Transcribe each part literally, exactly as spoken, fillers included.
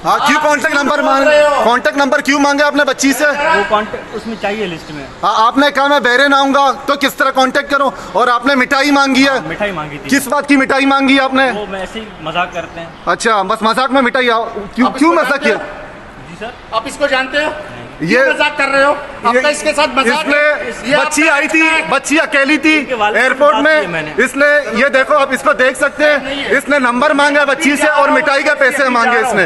हाँ, क्यों contact number मांग कॉन्टेक्ट नंबर क्यों मांगे आपने बच्ची से? वो कॉन्टेक्ट उसमें चाहिए लिस्ट में। हाँ, आपने कहा मैं बहरे ना आऊंगा तो किस तरह कांटेक्ट करूं? और आपने मिठाई मांगी है। मिठाई मांगी थी। किस बात की मिठाई मांगी है आपने? वो ऐसे ही मजाक करते हैं। अच्छा, बस मजाक में मिठाई। क्यों क्यों मजाक किया? जी सर। आप इसको जानते हो? ये मजाक कर रहे हो? आपका इसके साथ मजाक है? इसलिए बच्ची आई थी, बच्ची अकेली थी एयरपोर्ट में, इसलिए ये देखो आप इसको देख सकते हैं, इसने नंबर मांगा बच्ची से और मिठाई के पैसे मांगे इसने।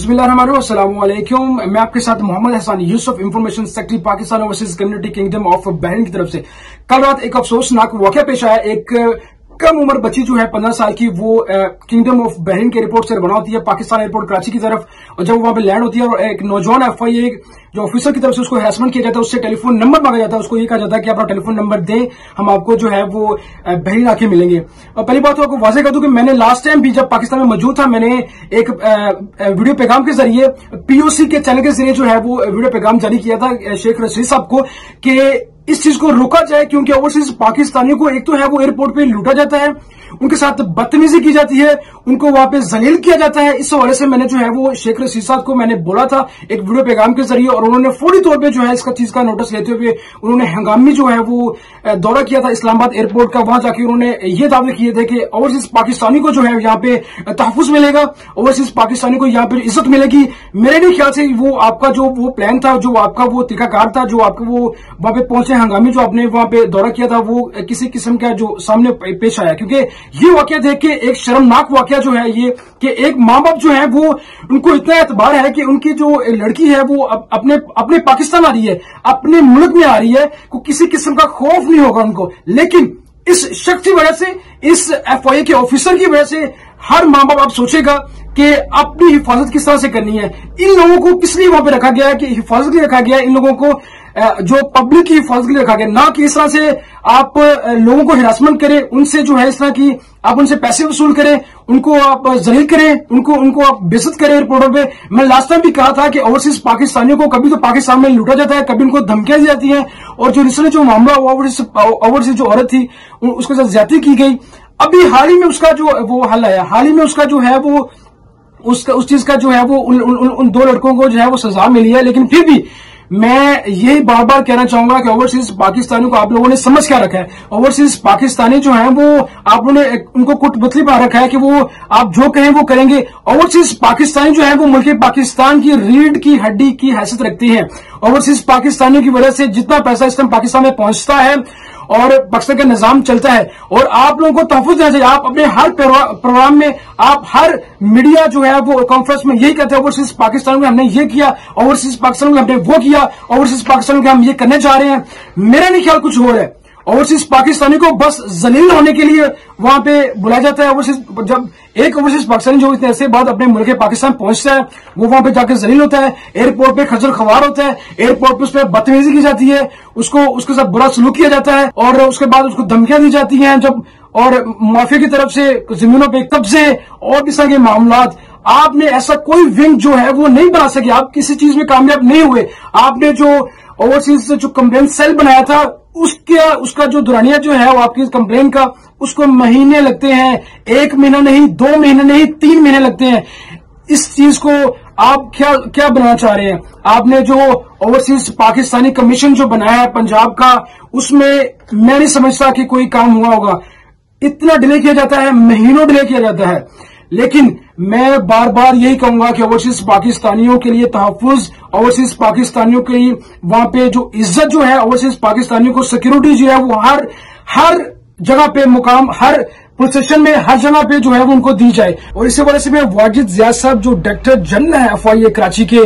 बिस्मिल्लाहिर्रहमानिर्रहीम। मैं आपके साथ Mohammad Hasan Yusuf information secretary Pakistan overseas community kingdom of Bahrain की तरफ से। कल रात एक अफसोसनाक वाकया पेश आया। एक कम उम्र बच्ची जो है पंद्रह साल की, वो किंगडम ऑफ बहरीन के एयरपोर्ट से रवाना होती है पाकिस्तान एयरपोर्ट कराची की तरफ, और जब वो वहां पे लैंड होती है और एक नौजवान एफ आई ए जो ऑफिसर की तरफ से उसको हैरेसमेंट किया जाता है, उससे टेलीफोन नंबर मांगा जाता है। उसको ये कहा जाता है कि अपना टेलीफोन नंबर दें, हम आपको जो है वो बहरीन आके मिलेंगे। और पहली बात तो आपको वाज़ेह कर दूं कि मैंने लास्ट टाइम भी जब पाकिस्तान में मौजूद था, मैंने एक वीडियो पैगाम के जरिए पीओसी के चैनल के जरिए जो है वो वीडियो पैगाम जारी किया था शेख रशीद साहब को कि इस चीज को रोका जाए, क्योंकि ओवरसीज पाकिस्तानियों को एक तो है वो एयरपोर्ट पे लूटा जाता है, उनके साथ बदतमीजी की जाती है, उनको वहां पे जलील किया जाता है। इस हवाले से मैंने जो है वो शेख रशीद साहब को मैंने बोला था एक वीडियो पैगाम के जरिए, और उन्होंने फौरी तौर पे जो है इसका चीज का नोटिस लेते हुए उन्होंने हंगामी जो है वो दौरा किया था इस्लामाबाद एयरपोर्ट का। वहां जाके उन्होंने ये दावे किए थे कि ओवरसीज पाकिस्तानी को जो है यहाँ पे तहफुज मिलेगा, ओवरसीज पाकिस्तानी को यहाँ पे इज्जत मिलेगी। मेरे नहीं ख्याल से वो आपका जो वो प्लान था, जो आपका वो तरीकाकार था, जो आपका वो वहां पे पहुंचे हंगामी जो आपने वहां पे दौरा किया था, वो किसी किस्म का जो सामने पेश आया। क्योंकि ये वाकया देख के एक शर्मनाक वाकया जो है ये कि एक माँ बाप जो है वो उनको इतना एतबार है कि उनकी जो लड़की है वो अपने अपने पाकिस्तान आ रही है, अपने मुल्क में आ रही है, को किसी किस्म का खौफ नहीं होगा उनको। लेकिन इस शख्स की वजह से, इस एफ आई ए के ऑफिसर की वजह से हर माँ बाप अब सोचेगा कि अपनी हिफाजत किस तरह से करनी है। इन लोगों को किस लिए वहां पे रखा गया है कि हिफाजत के लिए रखा गया है, इन लोगों को जो पब्लिक की हिफाजत के लिए रखा गया, ना कि इस तरह से आप लोगों को हिरासमेंट करें, उनसे जो है इस तरह की आप उनसे पैसे वसूल करें, उनको आप जलील करें, उनको उनको आप बेइज्जत करें एयरपोर्टों पे। मैं लास्ट टाइम भी कहा था कि ओवरसीज पाकिस्तानियों को कभी तो पाकिस्तान में लूटा जाता है, कभी उनको धमकियां दी जाती हैं, और जो रिसेंटली जो मामला हुआ ओवरसीज जो औरत थी उसके साथ ज्यादती की गई, अभी हाल ही में उसका जो वो हल आया, हाल ही में उसका जो है वो उसका उस चीज का जो है वो उन, उन, उन दो लड़कों को जो है वो सजा मिली है। लेकिन फिर भी मैं यही बार बार कहना चाहूंगा कि ओवरसीज पाकिस्तानियों को आप लोगों ने समझ क्या रखा है। ओवरसीज पाकिस्तानी जो हैं वो आप लोगों ने उनको कुटबुतली बना रखा है कि वो आप जो कहें वो करेंगे। ओवरसीज पाकिस्तानी जो है वो मुल्क पाकिस्तान की रीढ़ की हड्डी की हैसियत रखते हैं। ओवरसीज पाकिस्तानियों की वजह से जितना पैसा इस टाइम पाकिस्तान में पहुंचता है और पाकिस्तान का निजाम चलता है, और आप लोगों को तहफ़्फ़ुज़ देना चाहिए। आप अपने हर प्रोग्राम में, आप हर मीडिया जो है वो कॉन्फ्रेंस में यही कहते हैं ओवरसीज पाकिस्तान में हमने ये किया, ओवरसीज पाकिस्तान में हमने वो किया, ओवरसीज पाकिस्तान में हम ये करने जा रहे हैं। मेरा नहीं ख्याल कुछ और है। ओवरसीज पाकिस्तानी को बस जलील होने के लिए वहां पे बुलाया जाता है। ओवरसीज जब एक ओवरसीज पाकिस्तानी जो इतने ऐसे बाद अपने मुल्क पाकिस्तान पहुंचता है, वो वहां पे जाकर जलील होता है, एयरपोर्ट पे खजल खवार होता है, एयरपोर्ट पे उस पर बदतमीजी की जाती है, उसको उसके साथ बुरा सलूक किया जाता है, और उसके बाद उसको धमकियां दी जाती हैं जब, और माफिया की तरफ से जमीनों पे कब्जे और इस तरह के मामलात। आपने ऐसा कोई विंग जो है वो नहीं बना सके, आप किसी चीज में कामयाब नहीं हुए। आपने जो ओवरसीज से जो कंप्लेन सेल बनाया था उसके उसका जो दुरानिया जो है वो आपकी कंप्लेन का, उसको महीने लगते हैं, एक महीना नहीं, दो महीने नहीं, तीन महीने लगते हैं। इस चीज को आप क्या क्या बनाना चाह रहे हैं? आपने जो ओवरसीज पाकिस्तानी कमीशन जो बनाया है पंजाब का, उसमें मैं नहीं समझता कि कोई काम हुआ होगा। इतना डिले किया जाता है, महीनों डिले किया जाता है। लेकिन मैं बार बार यही कहूंगा कि ओवरसीज पाकिस्तानियों के लिए तहफ़्फ़ुज़, ओवरसीज पाकिस्तानियों के लिए वहां पे जो इज्जत जो है, ओवरसीज पाकिस्तानियों को सिक्योरिटी जो है वो हर हर जगह पे मुकाम, हर पुलिस स्टेशन में, हर जगह पे जो है वो उनको दी जाए। और इसी वजह से मैं वाजिद ज़िया साहब जो डायरेक्टर जनरल है एफ आई ए कराची के,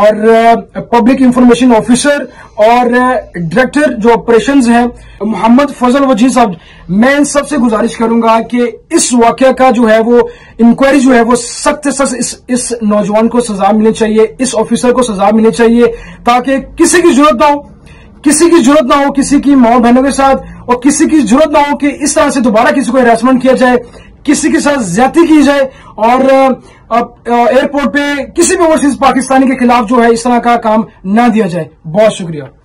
और पब्लिक इंफॉर्मेशन ऑफिसर और डायरेक्टर जो ऑपरेशंस हैं मोहम्मद फजल वजी साहब, मैं इन सबसे गुजारिश करूंगा कि इस वाकया का जो है वो इंक्वायरी जो है वो सख्त सख्त इस, इस नौजवान को सजा मिलनी चाहिए, इस ऑफिसर को सजा मिलनी चाहिए, ताकि किसी की जरूरत ना हो किसी की जरूरत ना हो किसी की माँ बहनों के साथ, और किसी की जरूरत ना हो कि इस तरह से दोबारा किसी को हैरेसमेंट किया जाए, किसी के साथ ज्यादती की जाए, और एयरपोर्ट पे किसी भी ओवरसीज पाकिस्तानी के खिलाफ जो है इस तरह का काम ना दिया जाए। बहुत शुक्रिया।